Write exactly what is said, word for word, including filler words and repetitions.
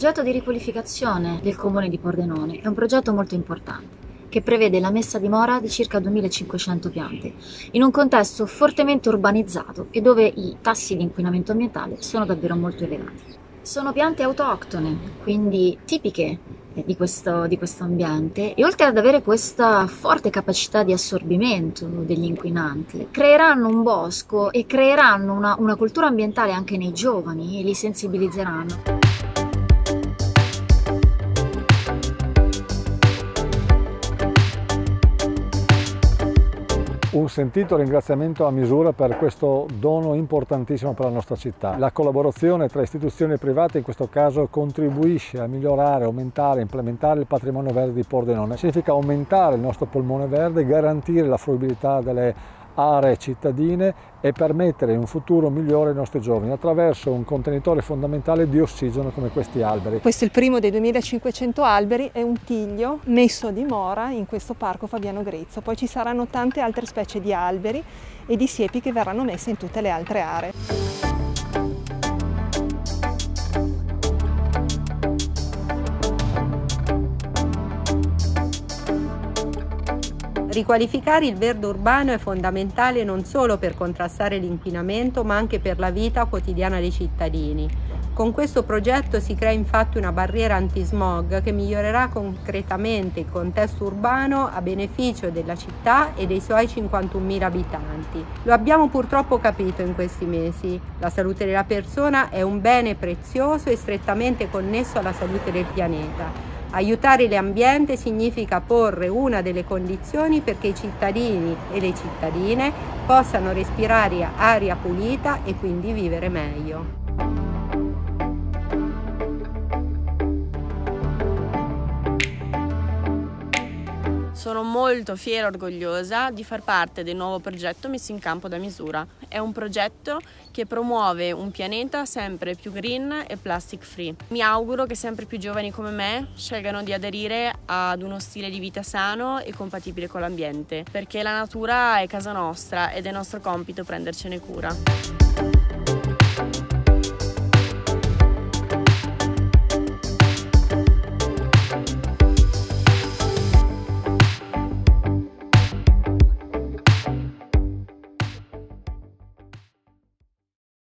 progetto di riqualificazione del comune di Pordenone è un progetto molto importante che prevede la messa a dimora di circa duemilacinquecento piante in un contesto fortemente urbanizzato e dove i tassi di inquinamento ambientale sono davvero molto elevati. Sono piante autoctone, quindi tipiche di questo, di questo ambiente, e oltre ad avere questa forte capacità di assorbimento degli inquinanti, creeranno un bosco e creeranno una, una cultura ambientale anche nei giovani e li sensibilizzeranno. Un sentito ringraziamento a Misura per questo dono importantissimo per la nostra città. La collaborazione tra istituzioni private in questo caso contribuisce a migliorare, aumentare e implementare il patrimonio verde di Pordenone. Significa aumentare il nostro polmone verde, garantire la fruibilità delle aree cittadine e permettere un futuro migliore ai nostri giovani attraverso un contenitore fondamentale di ossigeno come questi alberi. Questo è il primo dei duemilacinquecento alberi, è un tiglio messo a dimora in questo parco Fabiano Grezzo. Poi ci saranno tante altre specie di alberi e di siepi che verranno messe in tutte le altre aree. Riqualificare il verde urbano è fondamentale non solo per contrastare l'inquinamento, ma anche per la vita quotidiana dei cittadini. Con questo progetto si crea infatti una barriera antismog che migliorerà concretamente il contesto urbano a beneficio della città e dei suoi cinquantunomila abitanti. Lo abbiamo purtroppo capito in questi mesi. La salute della persona è un bene prezioso e strettamente connesso alla salute del pianeta. Aiutare l'ambiente significa porre una delle condizioni perché i cittadini e le cittadine possano respirare aria pulita e quindi vivere meglio. Sono molto fiera e orgogliosa di far parte del nuovo progetto messo in campo da Misura. È un progetto che promuove un pianeta sempre più green e plastic free. Mi auguro che sempre più giovani come me scelgano di aderire ad uno stile di vita sano e compatibile con l'ambiente, perché la natura è casa nostra ed è nostro compito prendercene cura.